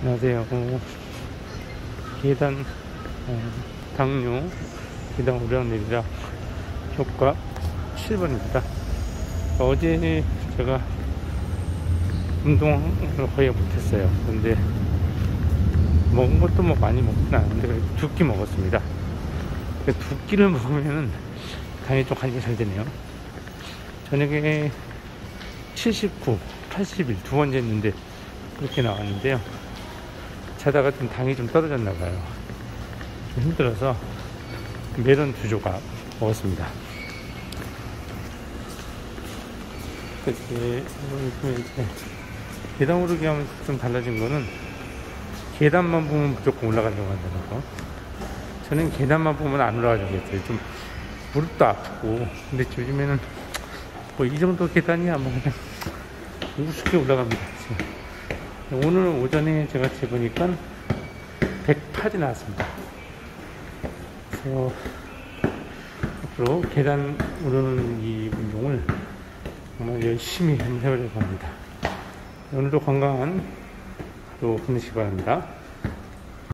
안녕하세요. 계단 당뇨 계단 오르락내리락 효과 7번입니다. 어제 제가 운동을 거의 못했어요. 근데 먹은 것도 뭐 많이 먹진 않았는데 두 끼 먹었습니다. 두 끼를 먹으면은 당연히 좀 관리가 잘 되네요. 저녁에 79, 81 두 번째 했는데 그렇게 나왔는데요. 자다가 좀 당이 좀 떨어졌나 봐요. 좀 힘들어서 멜론 2조각 먹었습니다. 이렇게 이제 계단 오르기 하면 좀 달라진 거는 계단만 보면 무조건 올라가려고 한다는 거. 저는 계단만 보면 안 올라가려고 했어요. 좀 무릎도 아프고. 근데 요즘에는 뭐 이 정도 계단이야 뭐 그냥 우습게 올라갑니다. 오늘 오전에 제가 재보니까 108이 나왔습니다. 그래서 앞으로 계단 오르는 이 운동을 정말 열심히 해보려고 합니다. 오늘도 건강한 하루 보내시기 바랍니다.